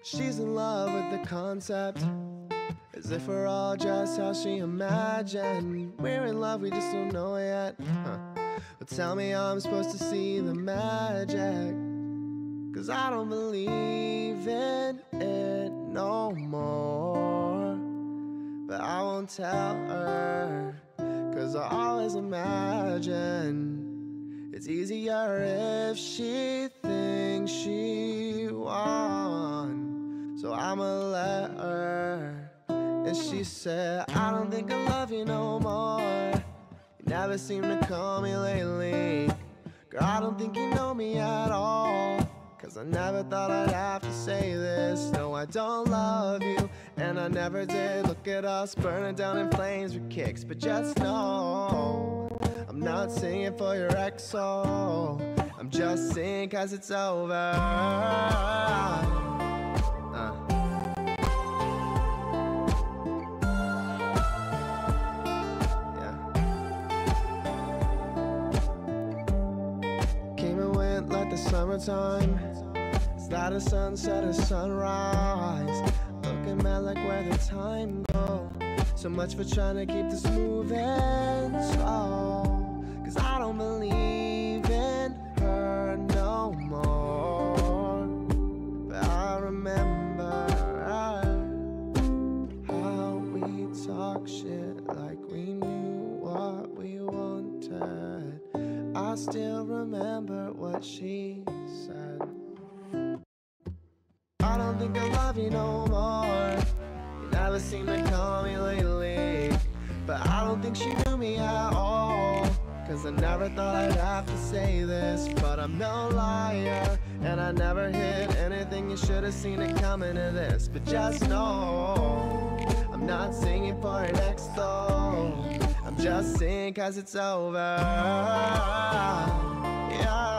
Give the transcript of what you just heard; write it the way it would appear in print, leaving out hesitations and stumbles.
She's in love with the concept, as if we're all just how she imagined. We're in love, we just don't know it yet. But tell me how I'm supposed to see the magic, 'cause I don't believe in it no more. But I won't tell her, 'cause I always imagine it's easier if she thinks she won. So I'ma let her. And she said, I don't think I love you no more. You never seem to call me lately. Girl, I don't think you know me at all, 'cause I never thought I'd have to say this. No, I don't love you, and I never did. Look at us burning down in flames with kicks. But just know, I'm not singing for your ex soul. I'm just singing 'cause it's over. Came and went like the summertime. Is that a sunset or sunrise? Looking mad like where the time go. So much for trying to keep this moving slow, 'cause I don't believe in her no more. But I remember how we talk shit like we knew what we wanted. I still remember what she said. I don't think I love you no more. You never seem to call me lately. But I don't think she knew me at all, 'cause I never thought I'd have to say this. But I'm no liar, and I never hid anything. You should have seen it coming to this. But just know, I'm not singing for an ex though. I'm just singing 'cause it's over. Yeah.